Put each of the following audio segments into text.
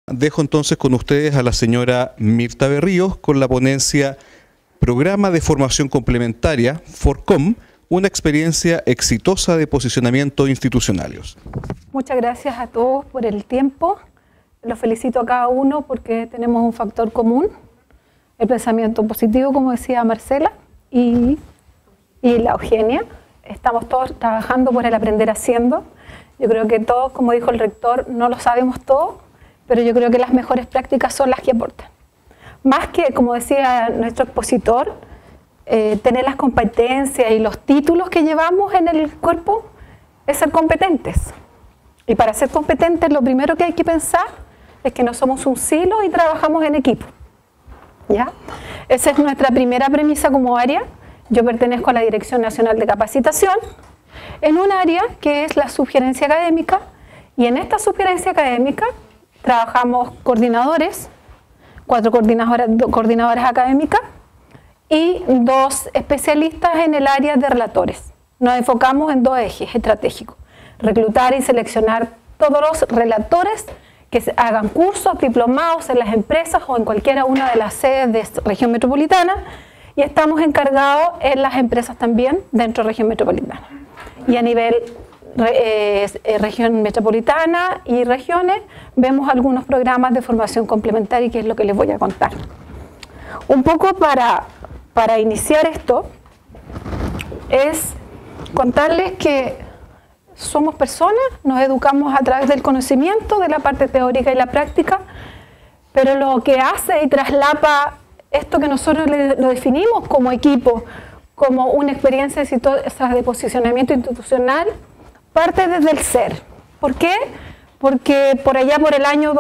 Dejo entonces con ustedes a la señora Mirta Berríos con la ponencia Programa de Formación Complementaria, FORCOM, una experiencia exitosa de posicionamiento institucionales. Muchas gracias a todos por el tiempo. Los felicito a cada uno porque tenemos un factor común, el pensamiento positivo, como decía Marcela, y la Eugenia. Estamos todos trabajando por el aprender haciendo. Yo creo que todos, como dijo el rector, no lo sabemos todo, pero yo creo que las mejores prácticas son las que aportan. Más que, como decía nuestro expositor, tener las competencias y los títulos que llevamos en el cuerpo, es ser competentes. Y para ser competentes, lo primero que hay que pensar es que no somos un silo y trabajamos en equipo. ¿Ya? Esa es nuestra primera premisa como área. Yo pertenezco a la Dirección Nacional de Capacitación, en un área que es la subgerencia académica, y en esta subgerencia académica trabajamos coordinadores, 4 coordinadoras académicas y 2 especialistas en el área de relatores. Nos enfocamos en 2 ejes estratégicos: reclutar y seleccionar todos los relatores que hagan cursos, diplomados en las empresas o en cualquiera una de las sedes de región metropolitana, y estamos encargados en las empresas también dentro de región metropolitana. Y a nivel región metropolitana y regiones, vemos algunos programas de formación complementaria, que es lo que les voy a contar. Un poco para iniciar esto, es contarles que somos personas, nos educamos a través del conocimiento, de la parte teórica y la práctica, pero lo que hace y traslapa esto que nosotros lo definimos como equipo, como una experiencia exitosa de posicionamiento institucional, parte desde el ser. ¿Por qué? Porque por allá por el año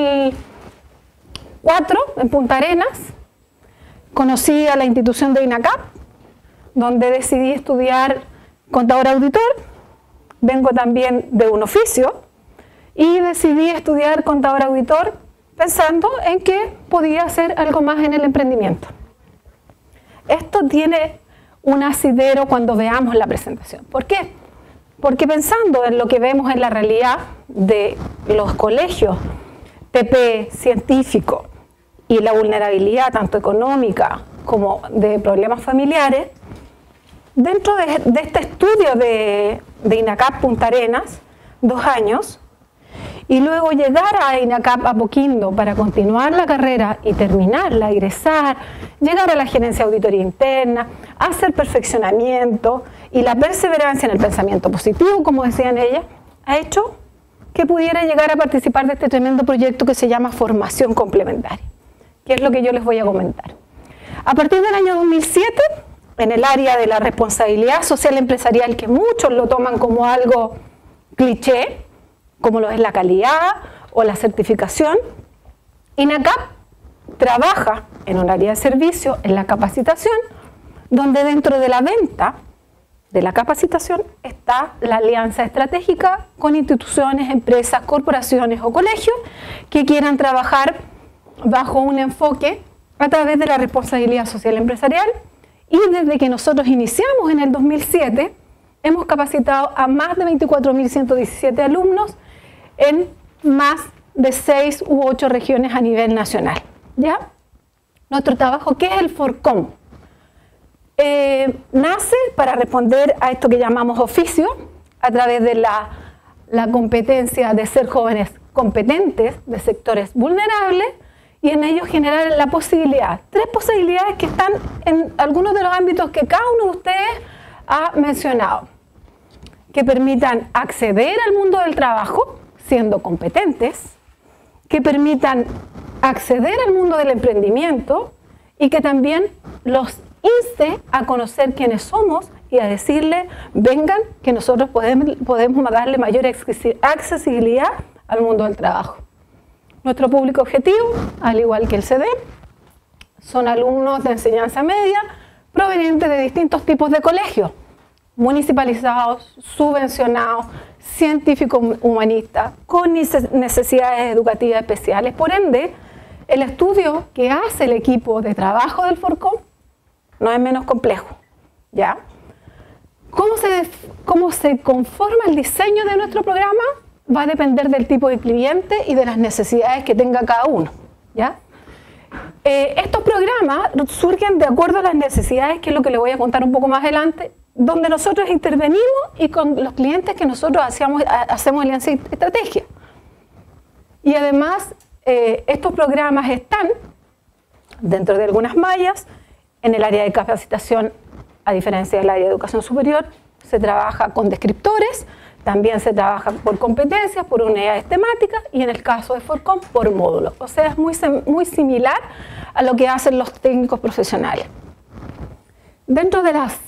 2004, en Punta Arenas, conocí a la institución de INACAP, donde decidí estudiar contador auditor. Vengo también de un oficio y decidí estudiar contador auditor pensando en que podía hacer algo más en el emprendimiento. Esto tiene un asidero cuando veamos la presentación. ¿Por qué? Porque pensando en lo que vemos en la realidad de los colegios TP científico y la vulnerabilidad tanto económica como de problemas familiares, dentro de este estudio de INACAP Punta Arenas, 2 años, y luego llegar a INACAP Apoquindo para continuar la carrera y terminarla, egresar, llegar a la gerencia de auditoría interna, hacer perfeccionamiento y la perseverancia en el pensamiento positivo, como decían ellas, ha hecho que pudiera llegar a participar de este tremendo proyecto que se llama Formación Complementaria, que es lo que yo les voy a comentar. A partir del año 2007, en el área de la responsabilidad social empresarial, que muchos lo toman como algo cliché, como lo es la calidad o la certificación, INACAP trabaja en un área de servicio, en la capacitación, donde dentro de la venta de la capacitación está la alianza estratégica con instituciones, empresas, corporaciones o colegios que quieran trabajar bajo un enfoque a través de la responsabilidad social empresarial. Y desde que nosotros iniciamos en el 2007, hemos capacitado a más de 24.117 alumnos en más de 6 u 8 regiones a nivel nacional. ¿Ya? Nuestro trabajo, ¿qué es el FORCOM? Nace para responder a esto que llamamos oficio, a través de la competencia de ser jóvenes competentes de sectores vulnerables, y en ellos generar la posibilidad, 3 posibilidades que están en algunos de los ámbitos que cada uno de ustedes ha mencionado, que permitan acceder al mundo del trabajo siendo competentes, que permitan acceder al mundo del emprendimiento y que también los inste a conocer quiénes somos y a decirle, vengan, que nosotros podemos darle mayor accesibilidad al mundo del trabajo. Nuestro público objetivo, al igual que el CD, son alumnos de enseñanza media provenientes de distintos tipos de colegios, municipalizados, subvencionados, científicos humanistas, con necesidades educativas especiales. Por ende, el estudio que hace el equipo de trabajo del FORCOM no es menos complejo. ¿Ya? ¿Cómo se conforma el diseño de nuestro programa? va a depender del tipo de cliente y de las necesidades que tenga cada uno, ¿ya? Estos programas surgen de acuerdo a las necesidades, que es lo que les voy a contar un poco más adelante, donde nosotros intervenimos y con los clientes que nosotros hacemos alianza y estrategia. Y además, estos programas están dentro de algunas mallas. En el área de capacitación, a diferencia del área de educación superior, se trabaja con descriptores, también se trabaja por competencias, por unidades temáticas, y en el caso de FORCOM, por módulos. O sea, es muy similar a lo que hacen los técnicos profesionales. Dentro de las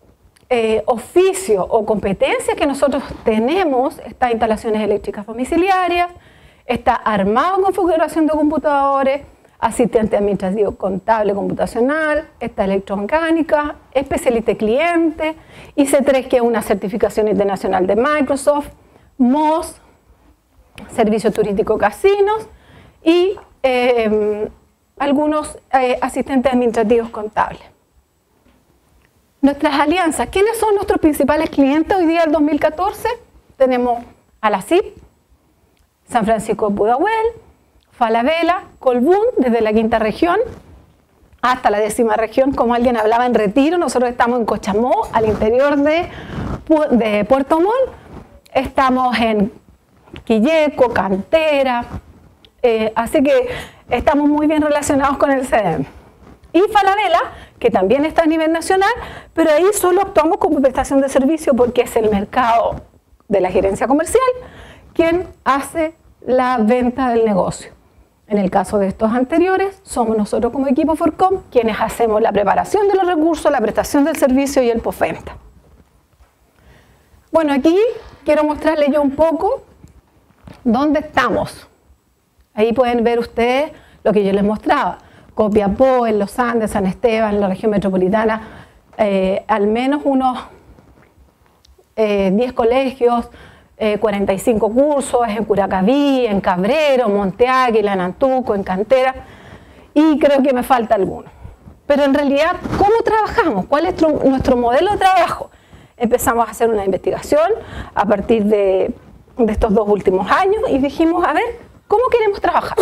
oficios o competencias que nosotros tenemos, está instalaciones eléctricas domiciliarias, está armado en configuración de computadores, asistente administrativo contable computacional, está electromecánica, especialista de cliente, IC3, que es una certificación internacional de Microsoft, MOS, servicio turístico casinos, y algunos asistentes administrativos contables. Nuestras alianzas, ¿quiénes son nuestros principales clientes hoy día del 2014? Tenemos a la CIP, San Francisco de Pudahuel, Falabella, Colbún, desde la 5ª región hasta la 10ª región, como alguien hablaba en Retiro. Nosotros estamos en Cochamó, al interior de Puerto Montt. Estamos en Quilleco, Cantera, así que estamos muy bien relacionados con el CEDEM. Y Falabella, que también está a nivel nacional, pero ahí solo actuamos como prestación de servicio porque es el mercado de la gerencia comercial quien hace la venta del negocio. En el caso de estos anteriores, somos nosotros como equipo FORCOM quienes hacemos la preparación de los recursos, la prestación del servicio y el postventa. Bueno, aquí quiero mostrarles yo un poco dónde estamos. Ahí pueden ver ustedes lo que yo les mostraba. Copiapó, en Los Andes, San Esteban, en la región metropolitana, al menos unos 10 colegios, 45 cursos, en Curacaví, en Cabrero, Monte Águila, en Antuco, en Cantera, y creo que me falta alguno. Pero en realidad, ¿cómo trabajamos? ¿Cuál es nuestro modelo de trabajo? Empezamos a hacer una investigación a partir de estos 2 últimos años y dijimos, a ver, ¿cómo queremos trabajar?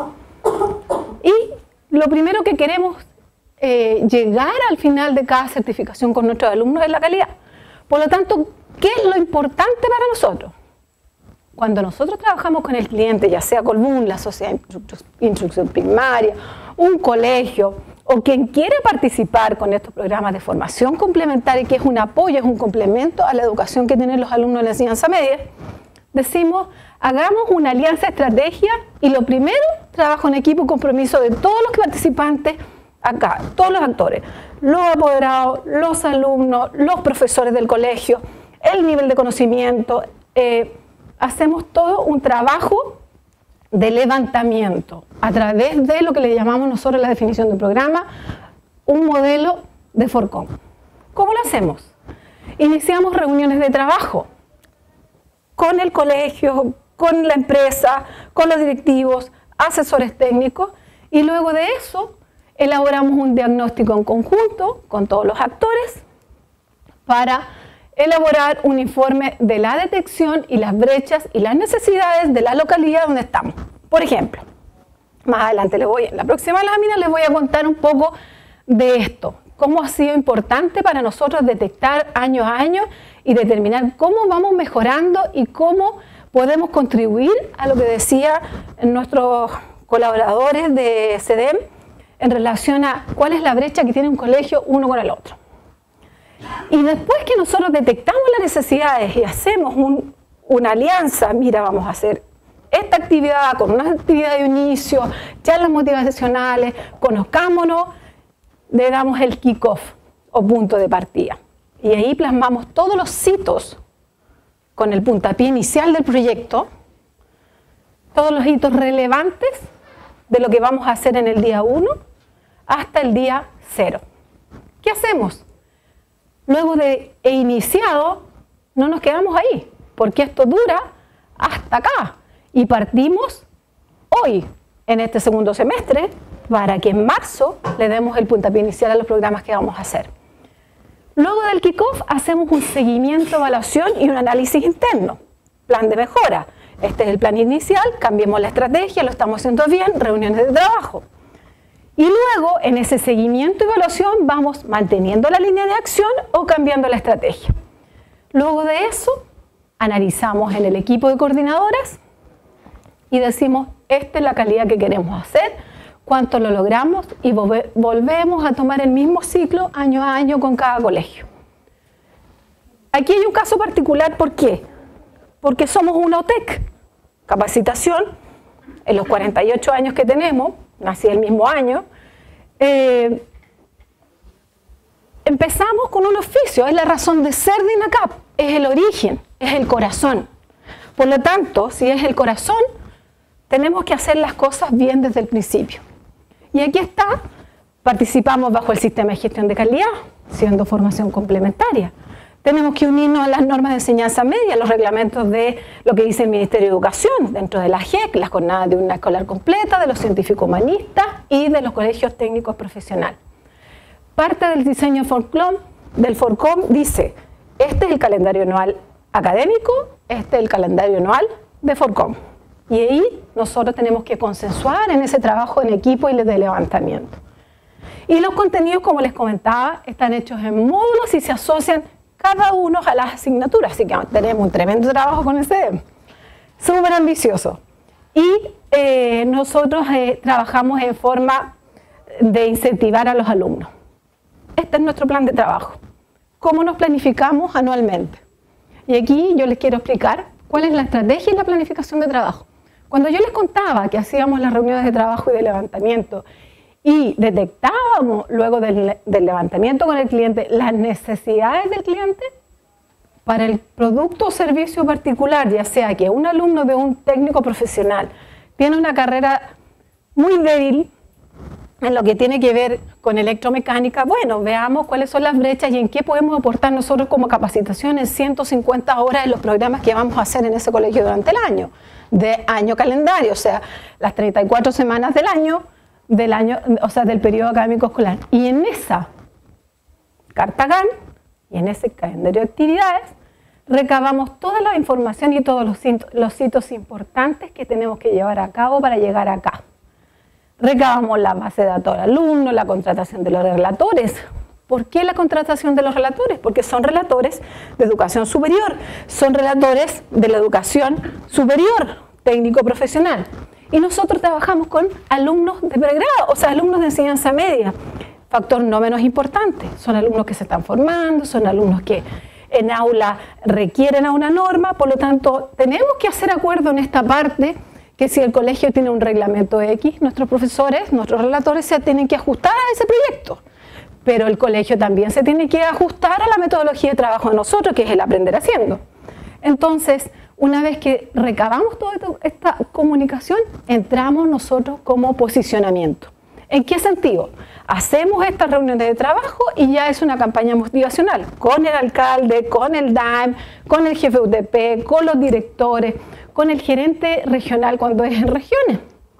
Y lo primero que queremos llegar al final de cada certificación con nuestros alumnos es la calidad. Por lo tanto, ¿qué es lo importante para nosotros? Cuando nosotros trabajamos con el cliente, ya sea Colbún, la sociedad de instrucción primaria, un colegio, o quien quiera participar con estos programas de formación complementaria, que es un apoyo, es un complemento a la educación que tienen los alumnos de la enseñanza media, decimos, hagamos una alianza estrategia y lo primero, trabajo en equipo y compromiso de todos los participantes acá, todos los actores, los apoderados, los alumnos, los profesores del colegio, el nivel de conocimiento, hacemos todo un trabajo de levantamiento a través de lo que le llamamos nosotros la definición de un programa, un modelo de FORCOM. ¿Cómo lo hacemos? Iniciamos reuniones de trabajo con el colegio, con la empresa, con los directivos, asesores técnicos, y luego de eso elaboramos un diagnóstico en conjunto con todos los actores para elaborar un informe de la detección y las brechas y las necesidades de la localidad donde estamos. Por ejemplo, más adelante en la próxima lámina les voy a contar un poco de esto, cómo ha sido importante para nosotros detectar año a año y determinar cómo vamos mejorando y cómo podemos contribuir a lo que decían nuestros colaboradores de CEDEM en relación a cuál es la brecha que tiene un colegio uno con el otro. Y después que nosotros detectamos las necesidades y hacemos una alianza, mira, vamos a hacer esta actividad con una actividad de inicio, charlas motivacionales, conozcámonos, le damos el kick-off o punto de partida. Y ahí plasmamos todos los hitos con el puntapié inicial del proyecto, todos los hitos relevantes de lo que vamos a hacer en el día 1 hasta el día 0. ¿Qué hacemos? Luego de iniciado, no nos quedamos ahí, porque esto dura hasta acá. Y partimos hoy, en este segundo semestre, para que en marzo le demos el puntapié inicial a los programas que vamos a hacer. Luego del kickoff hacemos un seguimiento, evaluación y un análisis interno, plan de mejora. Este es el plan inicial, cambiemos la estrategia, lo estamos haciendo bien, reuniones de trabajo. Y luego, en ese seguimiento y evaluación, vamos manteniendo la línea de acción o cambiando la estrategia. Luego de eso, analizamos en el equipo de coordinadoras y decimos, esta es la calidad que queremos hacer, cuánto lo logramos, y volvemos a tomar el mismo ciclo año a año con cada colegio. Aquí hay un caso particular, ¿por qué? Porque somos una OTEC, capacitación, en los 48 años que tenemos, nací el mismo año, empezamos con un oficio, es la razón de ser de INACAP, es el origen, es el corazón. Por lo tanto, si es el corazón, tenemos que hacer las cosas bien desde el principio. Y aquí está, participamos bajo el sistema de gestión de calidad, siendo formación complementaria. Tenemos que unirnos a las normas de enseñanza media, los reglamentos de lo que dice el Ministerio de Educación, dentro de la JEC, las jornadas de una escolar completa, de los científicos humanistas y de los colegios técnicos profesionales. Parte del diseño del FORCOM dice, este es el calendario anual académico, este es el calendario anual de FORCOM. Y ahí nosotros tenemos que consensuar en ese trabajo en equipo y de levantamiento. Y los contenidos, como les comentaba, están hechos en módulos y se asocian cada uno a las asignaturas, así que tenemos un tremendo trabajo con ese, súper ambicioso. Y nosotros trabajamos en forma de incentivar a los alumnos. Este es nuestro plan de trabajo. ¿Cómo nos planificamos anualmente? Y aquí yo les quiero explicar cuál es la estrategia y la planificación de trabajo. Cuando yo les contaba que hacíamos las reuniones de trabajo y de levantamiento y detectábamos luego del levantamiento con el cliente las necesidades del cliente para el producto o servicio particular, ya sea que un alumno de un técnico profesional tiene una carrera muy débil en lo que tiene que ver con electromecánica, bueno, veamos cuáles son las brechas y en qué podemos aportar nosotros como capacitación en 150 horas en los programas que vamos a hacer en ese colegio durante el año, de año calendario, o sea, las 34 semanas del año, o sea, del periodo académico escolar. Y en esa carta GAN y en ese calendario de actividades recabamos toda la información y todos los hitos importantes que tenemos que llevar a cabo para llegar acá. Recabamos la base de datos del alumno, la contratación de los relatores. ¿Por qué la contratación de los relatores? Porque son relatores de educación superior, son relatores de la educación superior, técnico profesional. Y nosotros trabajamos con alumnos de pregrado, o sea, alumnos de enseñanza media. Factor no menos importante, son alumnos que se están formando, son alumnos que en aula requieren a una norma, por lo tanto, tenemos que hacer acuerdo en esta parte que si el colegio tiene un reglamento X, nuestros profesores, nuestros relatores se tienen que ajustar a ese proyecto. Pero el colegio también se tiene que ajustar a la metodología de trabajo de nosotros, que es el aprender haciendo. Entonces, una vez que recabamos toda esta comunicación, entramos nosotros como posicionamiento. ¿En qué sentido? Hacemos estas reuniones de trabajo y ya es una campaña motivacional con el alcalde, con el DAEM, con el jefe UTP, con los directores, con el gerente regional cuando es en regiones.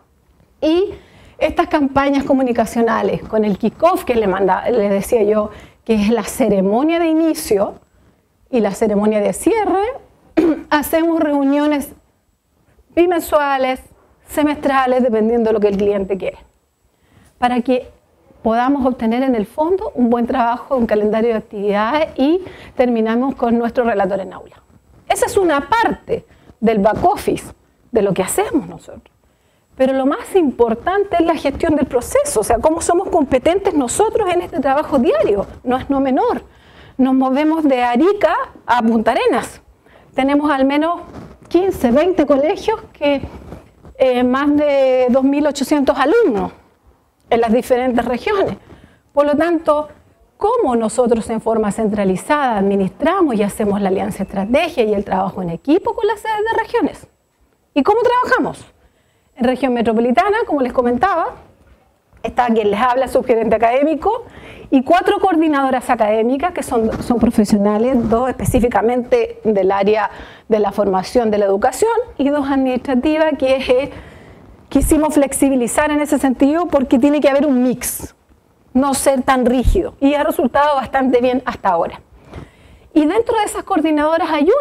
Y estas campañas comunicacionales con el kick-off que le decía yo, que es la ceremonia de inicio y la ceremonia de cierre, hacemos reuniones bimensuales, semestrales, dependiendo de lo que el cliente quiere, para que podamos obtener en el fondo un buen trabajo, un calendario de actividades y terminamos con nuestro relator en aula. Esa es una parte del back office, de lo que hacemos nosotros. Pero lo más importante es la gestión del proceso, o sea, cómo somos competentes nosotros en este trabajo diario, no es no menor. Nos movemos de Arica a Punta Arenas. Tenemos al menos 15, 20 colegios que más de 2.800 alumnos en las diferentes regiones. Por lo tanto, cómo nosotros en forma centralizada administramos y hacemos la alianza estrategia y el trabajo en equipo con las sedes de regiones. ¿Y cómo trabajamos? En región metropolitana, como les comentaba, está quien les habla, subgerente académico, y 4 coordinadoras académicas que son profesionales, 2 específicamente del área de la formación de la educación y 2 administrativas que quisimos flexibilizar en ese sentido porque tiene que haber un mix, no ser tan rígido, y ha resultado bastante bien hasta ahora. Y dentro de esas coordinadoras hay una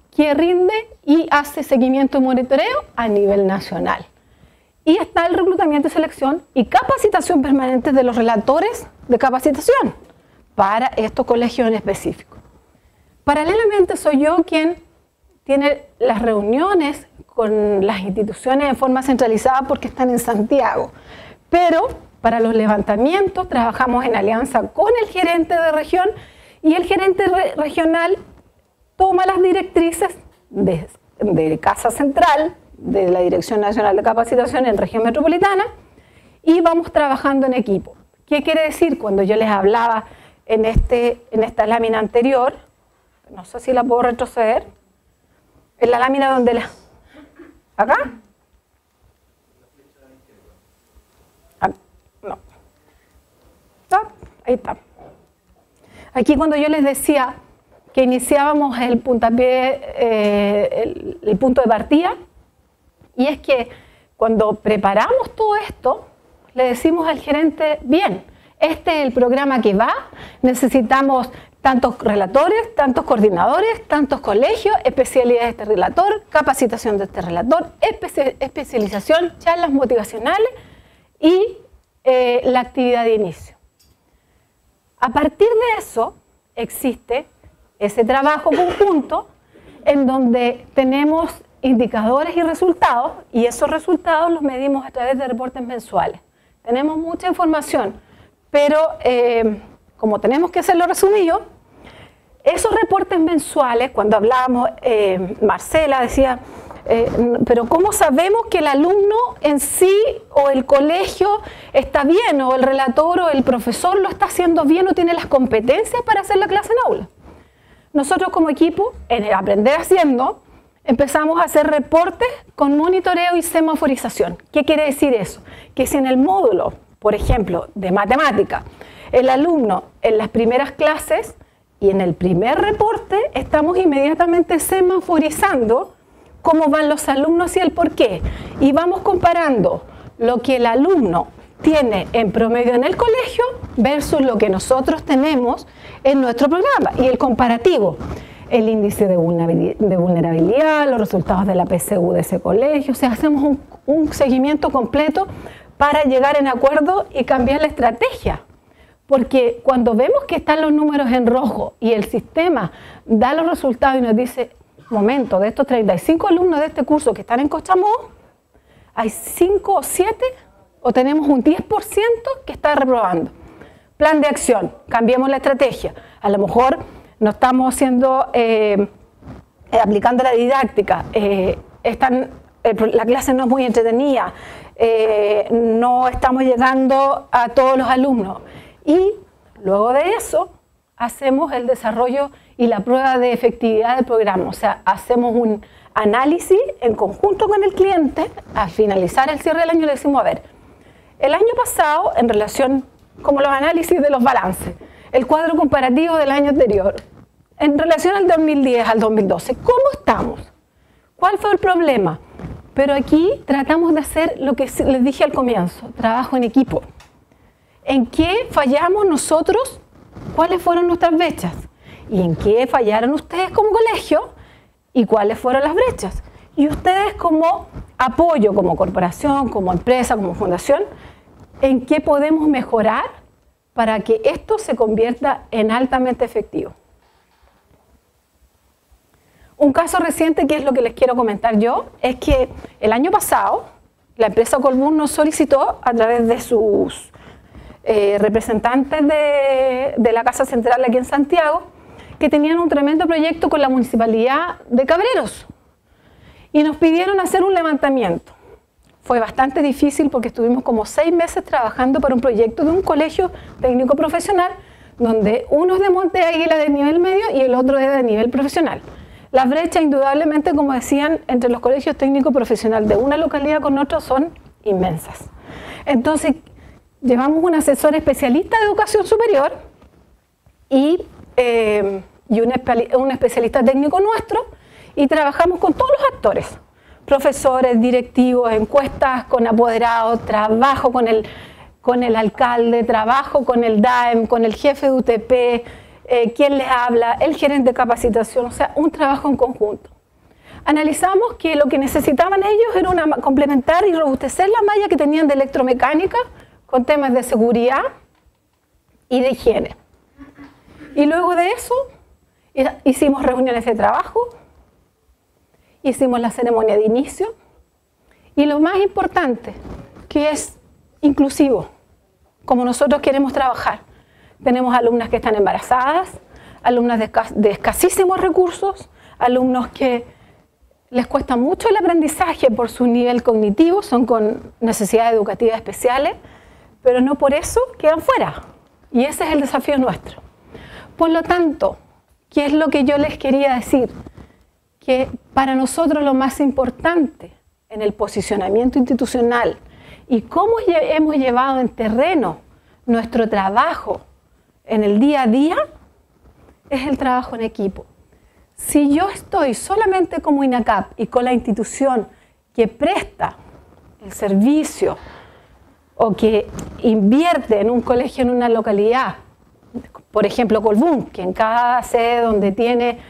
que rinde y hace seguimiento y monitoreo a nivel nacional. Y está el reclutamiento y selección y capacitación permanente de los relatores de capacitación para estos colegios en específico. Paralelamente soy yo quien tiene las reuniones con las instituciones en forma centralizada porque están en Santiago, pero para los levantamientos trabajamos en alianza con el gerente de región y el gerente regional toma las directrices de Casa Central, de la Dirección Nacional de Capacitación en Región Metropolitana, y vamos trabajando en equipo. ¿Qué quiere decir? Cuando yo les hablaba en esta lámina anterior, no sé si la puedo retroceder, en la lámina donde ¿acá? No. Ahí está. Aquí cuando yo les decía que iniciábamos el puntapié, el punto de partida, y es que cuando preparamos todo esto, le decimos al gerente, bien, este es el programa que va, necesitamos tantos relatores, tantos coordinadores, tantos colegios, especialidades de este relator, capacitación de este relator, especialización, charlas motivacionales y la actividad de inicio. A partir de eso existe ese trabajo conjunto en donde tenemos indicadores y resultados, y esos resultados los medimos a través de reportes mensuales. Tenemos mucha información, pero como tenemos que hacerlo resumido, esos reportes mensuales, cuando hablábamos, Marcela decía, pero ¿cómo sabemos que el alumno en sí o el colegio está bien, o el relator o el profesor lo está haciendo bien o tiene las competencias para hacer la clase en aula? Nosotros como equipo, en el Aprender Haciendo, empezamos a hacer reportes con monitoreo y semaforización. ¿Qué quiere decir eso? Que si en el módulo, por ejemplo, de matemática, el alumno en las primeras clases y en el primer reporte estamos inmediatamente semaforizando cómo van los alumnos y el por qué. Y vamos comparando lo que el alumno tiene en promedio en el colegio versus lo que nosotros tenemos en nuestro programa. Y el comparativo, el índice de vulnerabilidad, los resultados de la PSU de ese colegio. O sea, hacemos un seguimiento completo para llegar en acuerdo y cambiar la estrategia. Porque cuando vemos que están los números en rojo y el sistema da los resultados y nos dice, momento, de estos 35 alumnos de este curso que están en Cochamó, hay 5 o 7 o tenemos un 10% que está reprobando. Plan de acción, cambiemos la estrategia. A lo mejor no estamos aplicando la didáctica, la clase no es muy entretenida, no estamos llegando a todos los alumnos. Y luego de eso hacemos el desarrollo y la prueba de efectividad del programa. O sea, hacemos un análisis en conjunto con el cliente. Al finalizar el cierre del año le decimos, a ver, el año pasado, en relación, como los análisis de los balances, el cuadro comparativo del año anterior, en relación al 2010 al 2012, ¿cómo estamos? ¿Cuál fue el problema? Pero aquí tratamos de hacer lo que les dije al comienzo, trabajo en equipo. ¿En qué fallamos nosotros? ¿Cuáles fueron nuestras brechas? ¿Y en qué fallaron ustedes como colegio? ¿Y cuáles fueron las brechas? Y ustedes como apoyo, como corporación, como empresa, como fundación, ¿en qué podemos mejorar para que esto se convierta en altamente efectivo? Un caso reciente, que es lo que les quiero comentar yo, es que el año pasado la empresa Colbún nos solicitó a través de sus representantes de la Casa Central aquí en Santiago, que tenían un tremendo proyecto con la Municipalidad de Cabreros y nos pidieron hacer un levantamiento. Fue bastante difícil porque estuvimos como 6 meses trabajando para un proyecto de un colegio técnico profesional donde uno es de Monte Águila de nivel medio y el otro es de nivel profesional. Las brechas, indudablemente, como decían, entre los colegios técnicos profesionales de una localidad con otra son inmensas. Entonces, llevamos un asesor especialista de educación superior y un especialista técnico nuestro, y trabajamos con todos los actores, profesores, directivos, encuestas con apoderados, trabajo con el alcalde, trabajo con el DAEM, con el jefe de UTP, quien les habla, el gerente de capacitación, o sea, un trabajo en conjunto. analizamos que lo que necesitaban ellos era complementar y robustecer la malla que tenían de electromecánica con temas de seguridad y de higiene. Y luego de eso hicimos reuniones de trabajo, hicimos la ceremonia de inicio y lo más importante, que es inclusivo, como nosotros queremos trabajar. Tenemos alumnas que están embarazadas, alumnas de escasísimos recursos, alumnos que les cuesta mucho el aprendizaje por su nivel cognitivo, son con necesidades educativas especiales, pero no por eso quedan fuera. Y ese es el desafío nuestro. Por lo tanto, ¿qué es lo que yo les quería decir? Que para nosotros lo más importante en el posicionamiento institucional y cómo hemos llevado en terreno nuestro trabajo en el día a día es el trabajo en equipo. Si yo estoy solamente como INACAP y con la institución que presta el servicio o que invierte en un colegio en una localidad, por ejemplo Colbún, que en cada sede donde tiene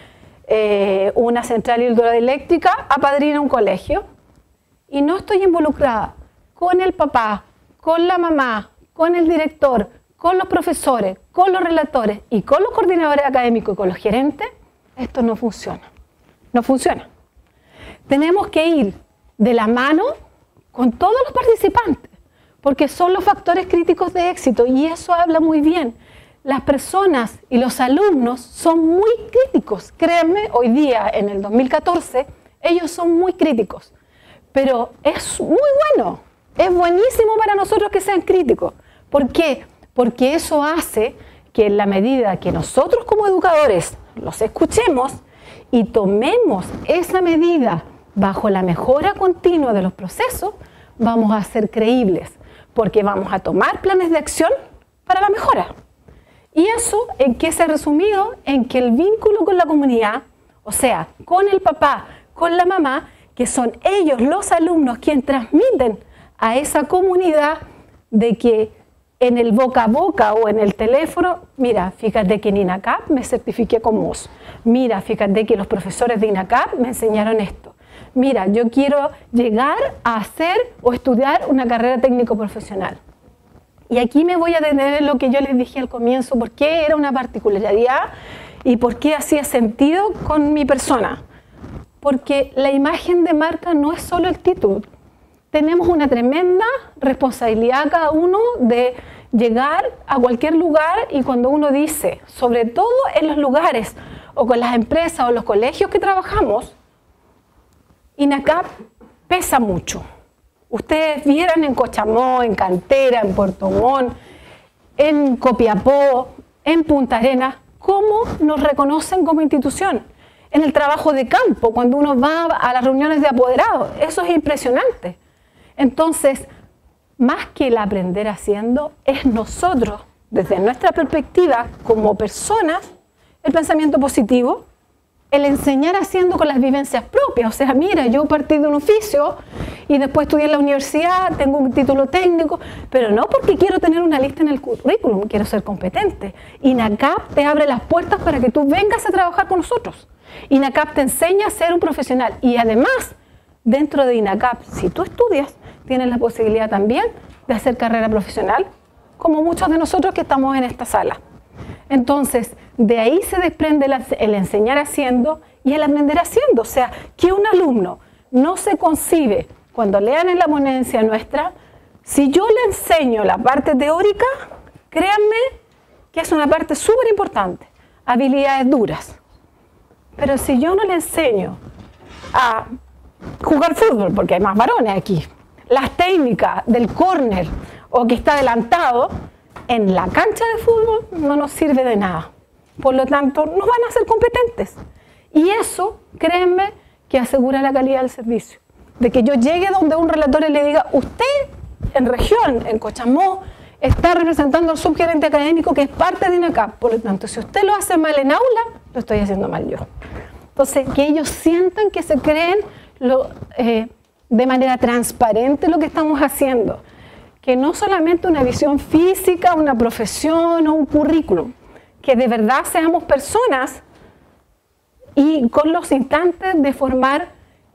una central hidroeléctrica apadrina un colegio, y no estoy involucrada con el papá, con la mamá, con el director, con los profesores, con los relatores y con los coordinadores académicos y con los gerentes, esto no funciona. No funciona. Tenemos que ir de la mano con todos los participantes, porque son los factores críticos de éxito y eso habla muy bien. Las personas y los alumnos son muy críticos. Créanme, hoy día, en el 2014, ellos son muy críticos. Pero es muy bueno, es buenísimo para nosotros que sean críticos. ¿Por qué? Porque eso hace que en la medida que nosotros como educadores los escuchemos y tomemos esa medida bajo la mejora continua de los procesos, vamos a ser creíbles, porque vamos a tomar planes de acción para la mejora. ¿Y eso en qué se ha resumido? En que el vínculo con la comunidad, o sea, con el papá, con la mamá, que son ellos los alumnos quienes transmiten a esa comunidad de que en el boca a boca o en el teléfono, mira, fíjate que en INACAP me certifiqué con MOS, mira, fíjate que los profesores de INACAP me enseñaron esto, mira, yo quiero llegar a hacer o estudiar una carrera técnico profesional. Y aquí me voy a detener en lo que yo les dije al comienzo, por qué era una particularidad y por qué hacía sentido con mi persona. Porque la imagen de marca no es solo el título. Tenemos una tremenda responsabilidad cada uno de llegar a cualquier lugar y cuando uno dice, sobre todo en los lugares o con las empresas o los colegios que trabajamos, INACAP pesa mucho. Ustedes vieran en Cochamó, en Cantera, en Puerto Montt, en Copiapó, en Punta Arenas, cómo nos reconocen como institución. En el trabajo de campo, cuando uno va a las reuniones de apoderados, eso es impresionante. Entonces, más que el aprender haciendo, es nosotros, desde nuestra perspectiva como personas, el pensamiento positivo, el enseñar haciendo con las vivencias propias. O sea, mira, yo partí de un oficio y después estudié en la universidad, tengo un título técnico, pero no porque quiero tener una lista en el currículum, quiero ser competente. INACAP te abre las puertas para que tú vengas a trabajar con nosotros. INACAP te enseña a ser un profesional y además, dentro de INACAP, si tú estudias, tienes la posibilidad también de hacer carrera profesional, como muchos de nosotros que estamos en esta sala. Entonces, de ahí se desprende el enseñar haciendo y el aprender haciendo. O sea, que un alumno no se concibe, cuando lean en la ponencia nuestra, si yo le enseño la parte teórica, créanme que es una parte súper importante, habilidades duras. Pero si yo no le enseño a jugar fútbol, porque hay más varones aquí, las técnicas del córner o que está adelantado, en la cancha de fútbol no nos sirve de nada. Por lo tanto, no van a ser competentes. Y eso, créanme, que asegura la calidad del servicio. De que yo llegue donde un relator y le diga, usted en región, en Cochamó, está representando al subgerente académico que es parte de INACAP. Por lo tanto, si usted lo hace mal en aula, lo estoy haciendo mal yo. Entonces, que ellos sientan que se creen de manera transparente lo que estamos haciendo. Que no solamente una visión física, una profesión o un currículum, que de verdad seamos personas y con los instantes de formar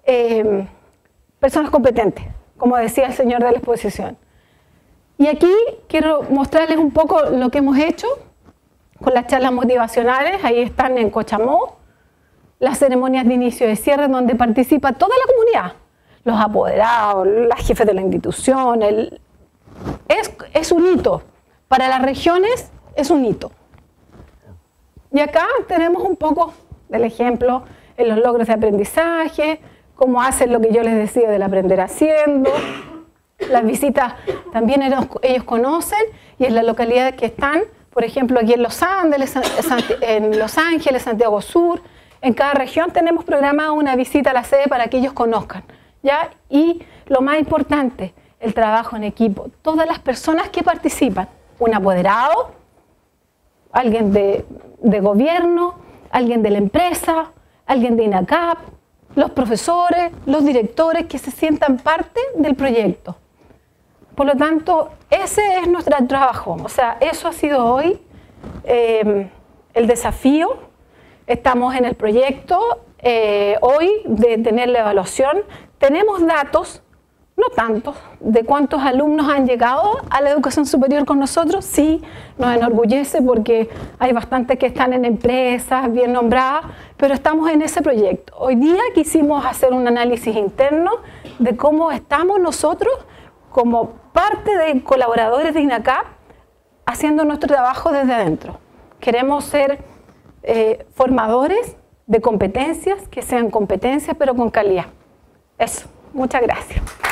personas competentes, como decía el señor de la exposición. Y aquí quiero mostrarles un poco lo que hemos hecho con las charlas motivacionales. Ahí están en Cochamó, las ceremonias de inicio y cierre donde participa toda la comunidad, los apoderados, las jefes de la institución. Es un hito. Para las regiones es un hito. Y acá tenemos un poco del ejemplo en los logros de aprendizaje, cómo hacen lo que yo les decía del aprender haciendo. Las visitas también ellos conocen, y en la localidad que están, por ejemplo, aquí en Los Ángeles, Santiago Sur, en cada región tenemos programada una visita a la sede para que ellos conozcan, ¿ya? Y lo más importante, el trabajo en equipo. Todas las personas que participan, un apoderado, alguien de gobierno, alguien de la empresa, alguien de INACAP, los profesores, los directores que se sientan parte del proyecto. Por lo tanto, ese es nuestro trabajo. O sea, eso ha sido hoy el desafío. Estamos en el proyecto hoy de tener la evaluación. Tenemos datos, no tantos, de cuántos alumnos han llegado a la educación superior con nosotros. Sí, nos enorgullece porque hay bastantes que están en empresas bien nombradas, pero estamos en ese proyecto. Hoy día quisimos hacer un análisis interno de cómo estamos nosotros como parte de colaboradores de INACAP haciendo nuestro trabajo desde adentro. Queremos ser formadores de competencias, que sean competencias pero con calidad. Eso, muchas gracias.